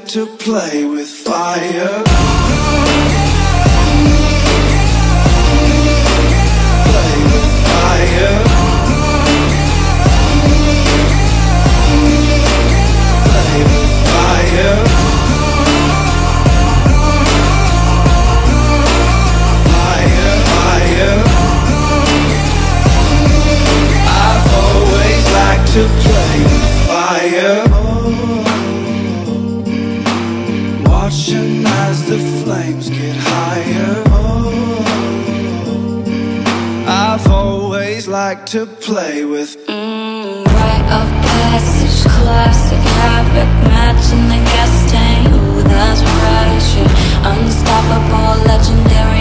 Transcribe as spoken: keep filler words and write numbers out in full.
to play with fire. Play with fire. Play with fire. Fire, fire. I've always liked to play with fire. Watching as the flames get higher. I've always liked to play with mm, rite of passage, classic havoc, matching the gas tank. Ooh, that's right, shit. Unstoppable, legendary.